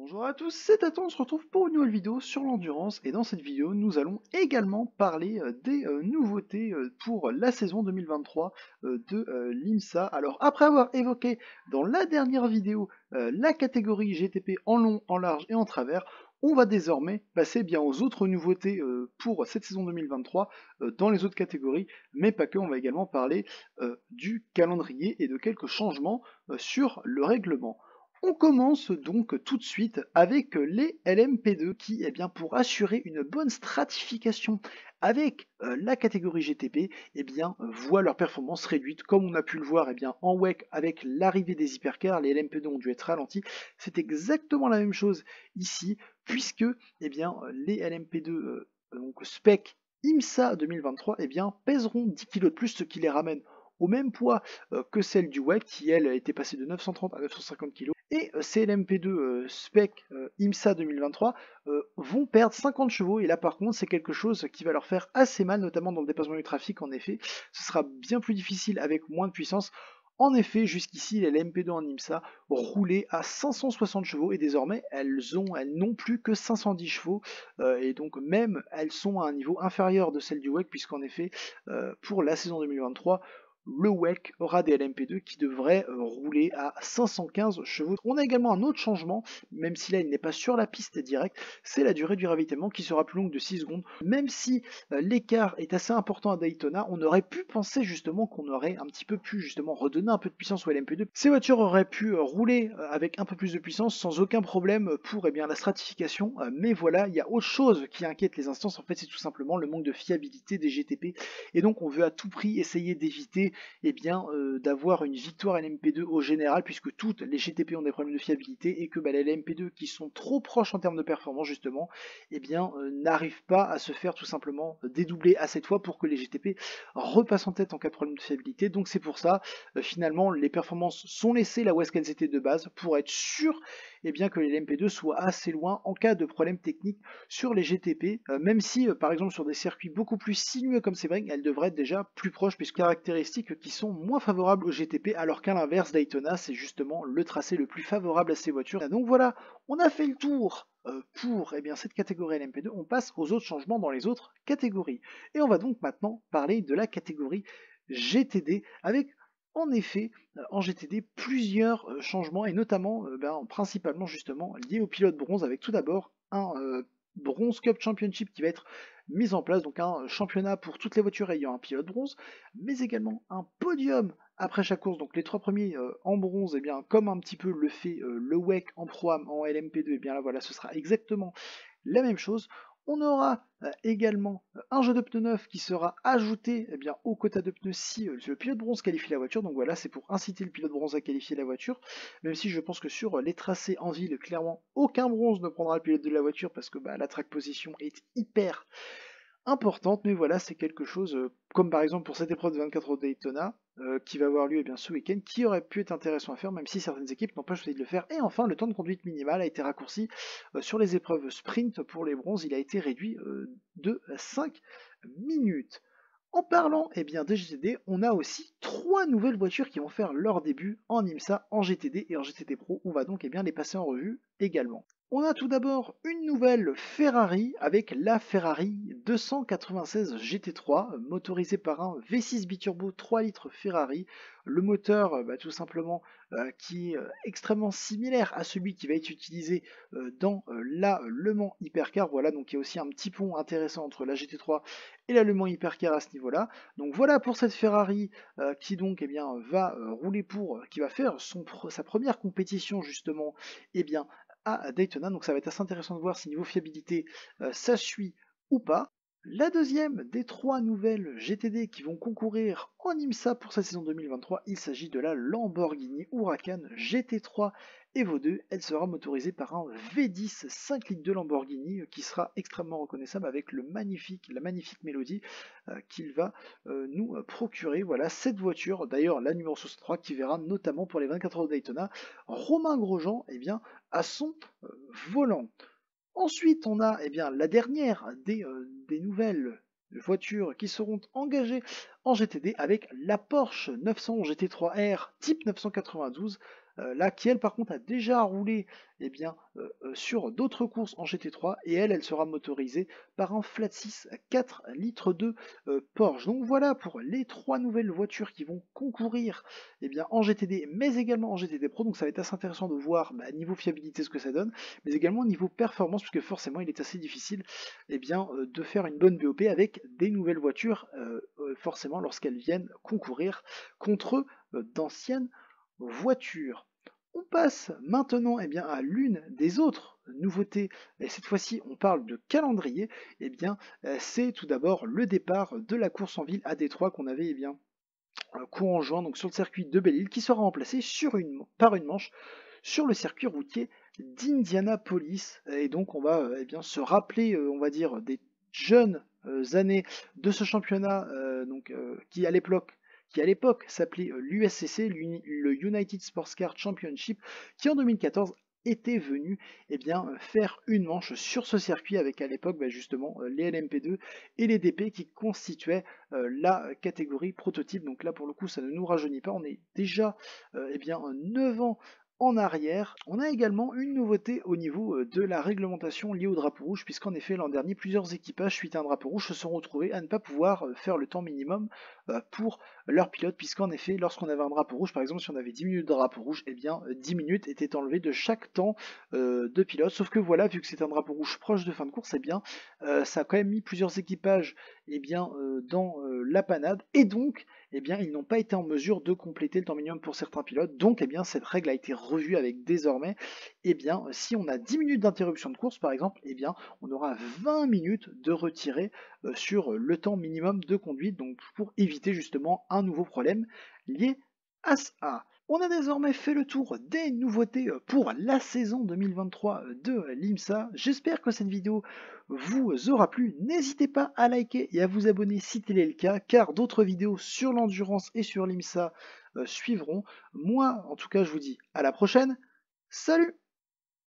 Bonjour à tous, c'est Tatan, on se retrouve pour une nouvelle vidéo sur l'endurance et dans cette vidéo nous allons également parler des nouveautés pour la saison 2023 de l'IMSA. Alors après avoir évoqué dans la dernière vidéo la catégorie GTP en long, en large et en travers, on va désormais passer bien aux autres nouveautés pour cette saison 2023 dans les autres catégories, mais pas que, on va également parler du calendrier et de quelques changements sur le règlement. On commence donc tout de suite avec les LMP2 qui, bien, pour assurer une bonne stratification avec la catégorie GTP, voient leur performance réduite, comme on a pu le voir en WEC avec l'arrivée des hypercars, les LMP2 ont dû être ralentis. C'est exactement la même chose ici, puisque les LMP2 donc spec IMSA 2023 pèseront 10 kg de plus, ce qui les ramène au même poids que celle du WEC qui elle était passée de 930 à 950 kg. Et ces LMP2 spec IMSA 2023 vont perdre 50 chevaux, et là par contre c'est quelque chose qui va leur faire assez mal, notamment dans le dépassement du trafic. En effet, ce sera bien plus difficile avec moins de puissance. En effet, jusqu'ici, les LMP2 en IMSA roulaient à 560 chevaux et désormais elles n'ont plus que 510 chevaux et donc même elles sont à un niveau inférieur de celle du WEC, puisqu'en effet, pour la saison 2023, le WEC aura des LMP2 qui devraient rouler à 515 chevaux. On a également un autre changement, même si là il n'est pas sur la piste directe, c'est la durée du ravitaillement qui sera plus longue de 6 secondes. Même si l'écart est assez important à Daytona, on aurait pu penser justement qu'on aurait un petit peu pu justement redonner un peu de puissance aux LMP2. Ces voitures auraient pu rouler avec un peu plus de puissance sans aucun problème pour la stratification, mais voilà, il y a autre chose qui inquiète les instances. En fait, c'est tout simplement le manque de fiabilité des GTP, et donc on veut à tout prix essayer d'éviter d'avoir une victoire LMP2 au général, puisque toutes les GTP ont des problèmes de fiabilité et que les LMP2 qui sont trop proches en termes de performance justement, n'arrivent pas à se faire tout simplement dédoubler à cette fois pour que les GTP repassent en tête en cas de problème de fiabilité. Donc c'est pour ça, finalement, les performances sont laissées là où est-ce qu'elles étaient de base, pour être sûr que les LMP2 soient assez loin en cas de problème technique sur les GTP, même si par exemple sur des circuits beaucoup plus sinueux comme Sebring, elles devraient être déjà plus proches, puisque caractéristiques qui sont moins favorables aux GTP, alors qu'à l'inverse, Daytona c'est justement le tracé le plus favorable à ces voitures. Donc voilà, on a fait le tour pour cette catégorie LMP2, on passe aux autres changements dans les autres catégories. Et on va donc maintenant parler de la catégorie GTD, avec en effet en GTD plusieurs changements, et notamment principalement justement liés au pilote bronze, avec tout d'abord un Bronze Cup Championship qui va être mis en place, donc un championnat pour toutes les voitures ayant un pilote bronze, mais également un podium après chaque course. Donc les trois premiers en bronze, comme un petit peu le fait le WEC en Pro-Am en LMP2, là voilà, ce sera exactement la même chose. On aura également un jeu de pneus neuf qui sera ajouté au quota de pneus si le pilote bronze qualifie la voiture. Donc voilà, c'est pour inciter le pilote bronze à qualifier la voiture, même si je pense que sur les tracés en ville, clairement, aucun bronze ne prendra le pilote de la voiture, parce que la track position est hyper importante. Mais voilà, c'est quelque chose, comme par exemple pour cette épreuve de 24 heures de Daytona, qui va avoir lieu ce week-end, qui aurait pu être intéressant à faire, même si certaines équipes n'ont pas choisi de le faire. Et enfin, le temps de conduite minimal a été raccourci sur les épreuves sprint pour les bronzes, il a été réduit de 5 minutes. En parlant des GTD, on a aussi trois nouvelles voitures qui vont faire leur début en IMSA, en GTD et en GTD Pro. On va donc les passer en revue également. On a tout d'abord une nouvelle Ferrari avec la Ferrari 296 GT3, motorisée par un V6 biturbo 3 litres Ferrari. Le moteur, tout simplement, qui est extrêmement similaire à celui qui va être utilisé dans la Le Mans Hypercar. Voilà, donc il y a aussi un petit pont intéressant entre la GT3 et la Le Mans Hypercar à ce niveau-là. Donc voilà pour cette Ferrari qui donc va rouler qui va faire sa première compétition justement à Daytona. Donc ça va être assez intéressant de voir si niveau fiabilité ça suit ou pas. La deuxième des trois nouvelles GTD qui vont concourir en IMSA pour cette saison 2023, il s'agit de la Lamborghini Huracan GT3 Evo 2. Elle sera motorisée par un V10 5 litres de Lamborghini qui sera extrêmement reconnaissable avec la magnifique mélodie qu'il va nous procurer. Voilà cette voiture, d'ailleurs la numéro 63, qui verra notamment pour les 24 heures de Daytona Romain Grosjean à son volant. Ensuite, on a la dernière des nouvelles voitures qui seront engagées en GTD avec la Porsche 911 GT3R type 992. là, qui elle par contre a déjà roulé eh bien, sur d'autres courses en GT3 et elle sera motorisée par un flat 6 4 litres de Porsche. Donc voilà pour les 3 nouvelles voitures qui vont concourir eh bien, en GTD mais également en GTD Pro. Donc ça va être assez intéressant de voir niveau fiabilité ce que ça donne, mais également niveau performance, puisque forcément il est assez difficile eh bien, de faire une bonne BOP avec des nouvelles voitures, forcément lorsqu'elles viennent concourir contre d'anciennes voitures. On passe maintenant eh bien, à l'une des autres nouveautés, et cette fois-ci on parle de calendrier. Eh bien, c'est tout d'abord le départ de la course en ville à Détroit qu'on avait courant juin donc sur le circuit de Belle-Île, qui sera remplacé par une manche sur le circuit routier d'Indianapolis. Et donc on va eh bien, se rappeler, on va dire, des jeunes années de ce championnat qui à l'époque s'appelait l'USCC, le United Sports Car Championship, qui en 2014 était venu eh bien, faire une manche sur ce circuit avec à l'époque justement les LMP2 et les DP qui constituaient la catégorie prototype. Donc là pour le coup ça ne nous rajeunit pas, on est déjà eh bien, 9 ans en arrière. On a également une nouveauté au niveau de la réglementation liée au drapeau rouge, puisqu'en effet l'an dernier plusieurs équipages suite à un drapeau rouge se sont retrouvés à ne pas pouvoir faire le temps minimum pour leur pilote, puisqu'en effet lorsqu'on avait un drapeau rouge, par exemple si on avait 10 minutes de drapeau rouge, eh bien 10 minutes étaient enlevées de chaque temps de pilote. Sauf que voilà, vu que c'est un drapeau rouge proche de fin de course, eh bien ça a quand même mis plusieurs équipages eh bien, dans la panade, et donc eh bien, ils n'ont pas été en mesure de compléter le temps minimum pour certains pilotes. Donc eh bien, cette règle a été revue avec désormais, eh bien, si on a 10 minutes d'interruption de course par exemple, eh bien, on aura 20 minutes de retiré sur le temps minimum de conduite, donc pour éviter justement un nouveau problème lié à ça. On a désormais fait le tour des nouveautés pour la saison 2023 de l'IMSA. J'espère que cette vidéo vous aura plu. N'hésitez pas à liker et à vous abonner si tel est le cas, car d'autres vidéos sur l'endurance et sur l'IMSA suivront. Moi, en tout cas, je vous dis à la prochaine. Salut!